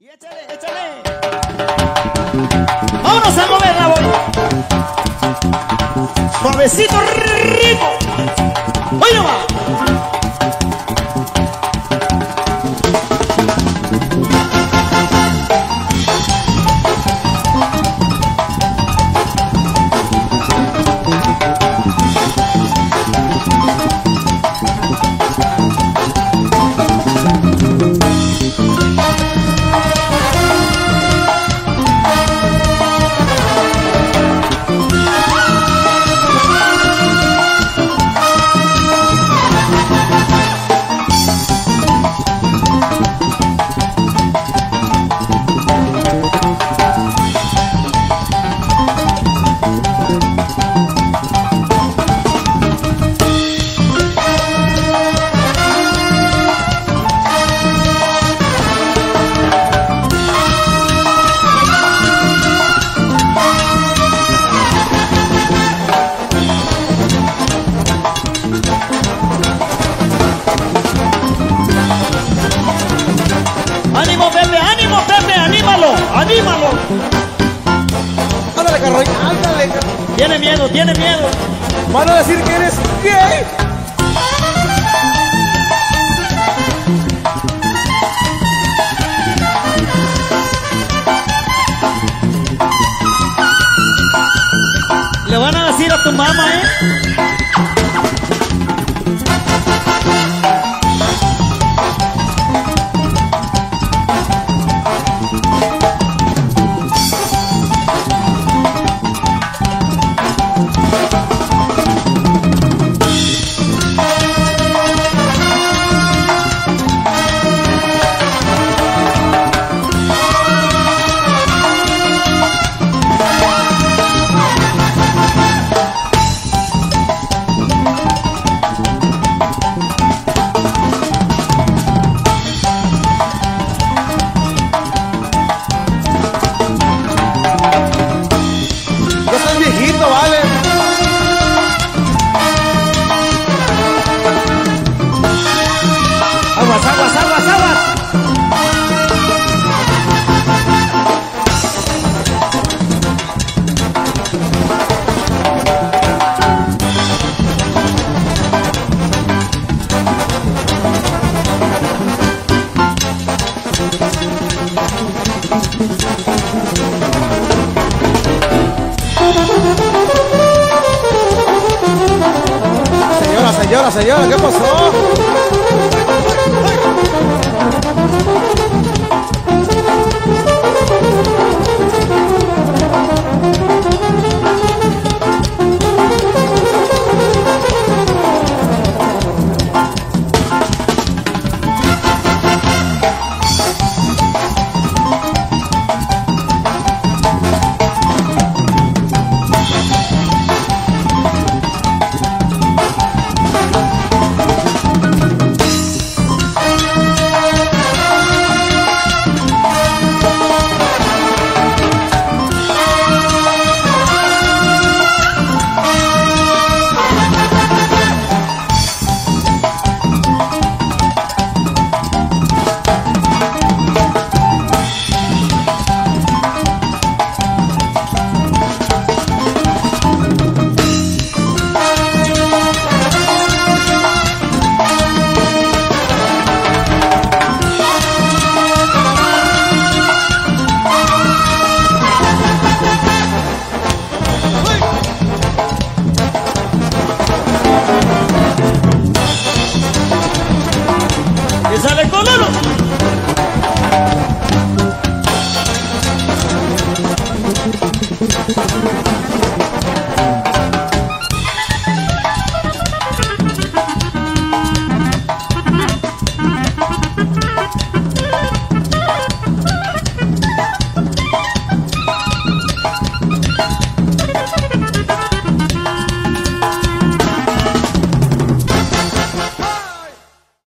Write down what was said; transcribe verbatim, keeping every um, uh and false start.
Y échale, échale. Vámonos a moverla, voy. Suavecito, rico. Voy nomás. ¡Ánimo, Pepe! ¡Ánimo, Pepe! ¡Anímalo! ¡Anímalo! Ándale, Carroy, ándale. Tiene miedo, tiene miedo. Van a decir que eres gay. Le van a decir a tu mamá, ¿eh? Viejito, vale. Aguas, aguas, aguas, aguas. Señora, señora, señora, ¿qué pasó? ¡Y sale con uno!